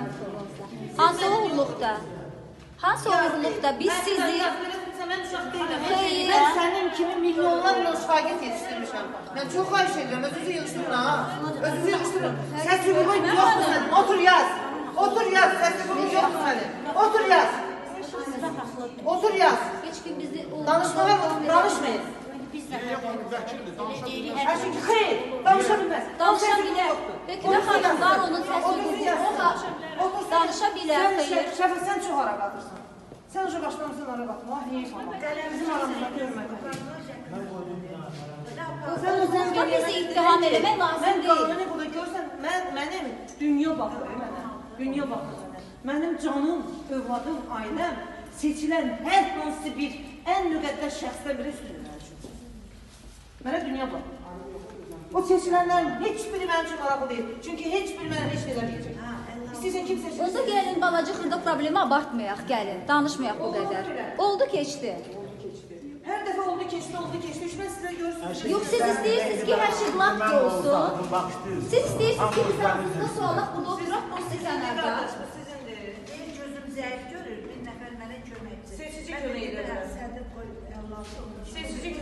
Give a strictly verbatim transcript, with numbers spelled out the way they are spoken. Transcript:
Hansı oğurluqda? Hansı oğurluqda? Biz sizi... Xeyr, mən sənin kimi milyonlarla şagird yetişdirmişəm. Mən çox xahiş edirəm, özünüzü yığışdırın ha. Özünüzü yığışdırın. Səs hüququn yoxdur sənin. Otur yaz. Otur yaz. Səs hüququn yoxdur sənin. Otur yaz. Otur yaz. Danışmağa danışmayın. Hər şey ki, xeyr. Danışa bilməz. Danışa bilər. Vəkilə xanım var onun səs hüququ. Danışa bilər. Şəfə, sən çox ara qatırsan. Sən uca başlamısan ara qatma. Ah, heyif ama. Bizim aramızda görmədi. Burada bizi ittiham eləmək lazım deyil. Mən qanuni burada görsən, mənim dünya baxır mənə. Dünya baxır mənə. Mənim canım, övladım, ailəm seçilən hər hansı bir ən müqəddəs şəxsdən biri üstünür mənim üçün. Mənə dünya baxır. O seçilənlərin heç biri mənim üçün maraqlı deyil. Çünki heç biri mənə heç eləməyəcək. İstəyirsən kim seçilsin? Onda gəlin balaca xırda problemi abartmayaq, gəlin. Danışmayaq bu qədər. Oldu keçdi. Hər dəfə oldu keçdi, oldu keçdi. Mən sizə görürsünüz. Yox, siz istəyirsiniz ki, hər şey lap olsun. Siz istəyirsiniz ki, biz aramızda sualaq burada oturaq, bu sizə kənarda. Sizindir. Benim gözüm zəif görür, bir nəfər mənə köməkdir. Seçici kömək edirlər. Sədir qoy, Allah'ım. Seçici